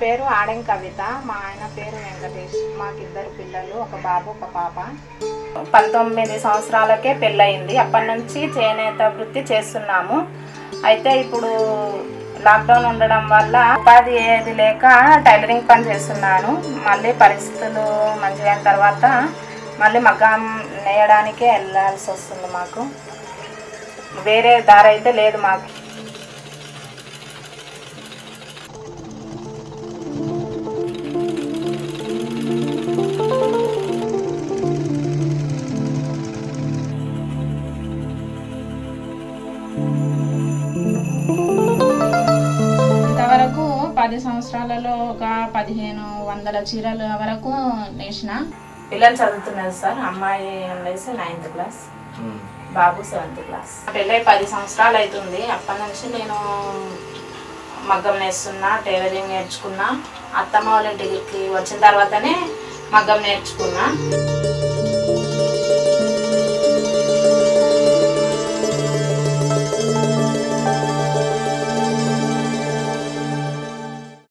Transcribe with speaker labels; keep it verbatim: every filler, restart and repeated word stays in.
Speaker 1: పేరు ఆడెం కవిత, మా ఆయన పేరు వెంకటేష్. మాకిద్దరు పిల్లలు, ఒక బాబు ఒక పాప. పంతొమ్మిది సంవత్సరాలకే పెళ్ళయింది. అప్పటి నుంచి చేనేత వృత్తి చేస్తున్నాము. అయితే ఇప్పుడు లాక్డౌన్ ఉండడం వల్ల ఉపాధి ఏది లేక టైలరింగ్ పని చేస్తున్నాను. మళ్ళీ పరిస్థితులు మంచిగా తర్వాత మళ్ళీ మగ్గం నేయడానికే వెళ్ళాల్సి వస్తుంది. మాకు వేరే దారి అయితే లేదు మాకు. ఇంతవరకు పది సంవత్సరాలలో ఒక పదిహేను వందల చీరల వరకు నేసిన. పిల్లలు చదువుతున్నారు సార్. అమ్మాయి ఉండేసి నైన్త్ క్లాస్, బాబు సెవెంత్ క్లాస్. పెళ్ళై పది సంవత్సరాలు అవుతుంది. అప్పటి నుంచి నేను మగ్గం నేస్తున్నా, టైలరింగ్ నేర్చుకున్నా. అత్తమ్మ వాళ్ళ ఇంటికి వచ్చిన తర్వాతనే మగ్గం నేర్చుకున్నా.